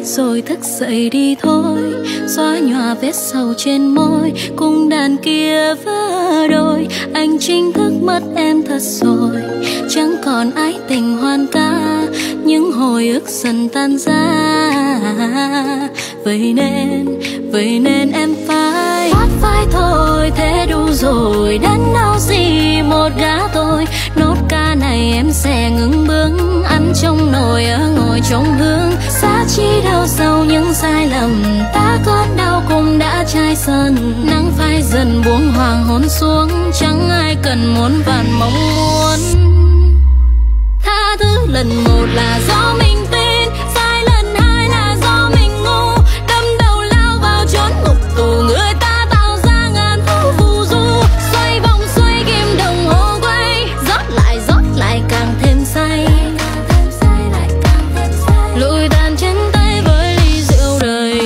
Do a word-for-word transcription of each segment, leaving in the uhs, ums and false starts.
rồi thức dậy đi thôi, xóa nhòa vết sầu trên môi, cùng đàn kia vỡ đôi. Anh chính thức mất em thật rồi, chẳng còn ái tình hoan ca, những hồi ức dần tan ra. Vậy nên, vậy nên em phải thoát vai thôi, thế đủ rồi, đến đâu gì một gã tôi. Nốt ca này em sẽ ngừng bước, ăn trong nồi ở ngồi trong hương. Giá chi đâu sau những sai lầm, ta cơn đau cũng đã chai dần. Nắng phai dần buông hoàng hôn xuống, chẳng ai cần muốn vạn mong muốn. Tha thứ lần một là do mình tin, sai lần hai là do mình ngu. Đâm đầu lao vào chốn ngục tù, người ta tạo ra ngàn phù phù du. Xoay vòng xoay kim đồng hồ quay, rót lại rót lại càng thêm say. Lụi tàn trên tay với ly rượu đời.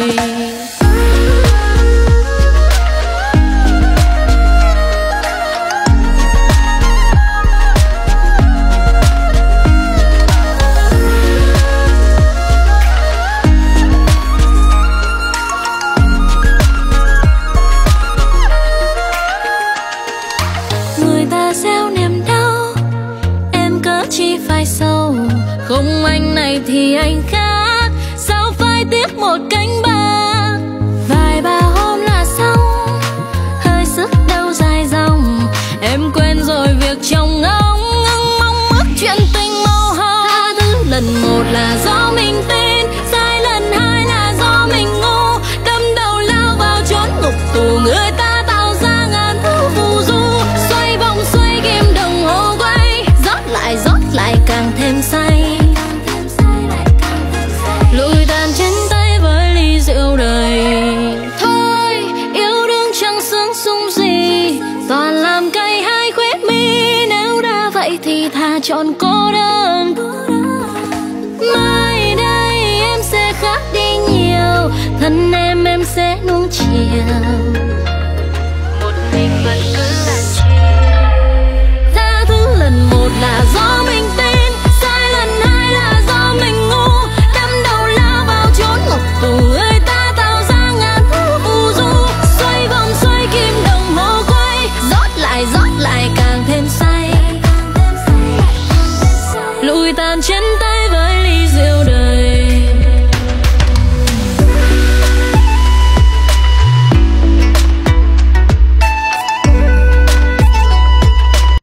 Người ta gieo niềm đau, em cớ chi phải sâu. Không anh này thì anh khác, sao phải tiếc một cánh bạc. Vài ba hôm là xong, hơi sức đâu dài dòng. Em quen rồi việc chồng ông, ngưng mong ước chuyện tình màu hồng. Tha thứ lần một là do mình tin, sai lần hai là do mình ngu. Đâm đầu lao vào chốn ngục tù, người ta tạo ra ngàn thứ phù du. Xoay vòng xoay kim đồng hồ quay, rót lại rót lại càng thêm say. Lụi tàn trên tay với ly rượu đời. Thôi yêu đương chẳng sướng sung gì, toàn làm cay hai khóe mi. Nếu đã vậy thì thà chọn cô đơn. Mai đây em sẽ khác đi nhiều, thân em em sẽ nuông chiều.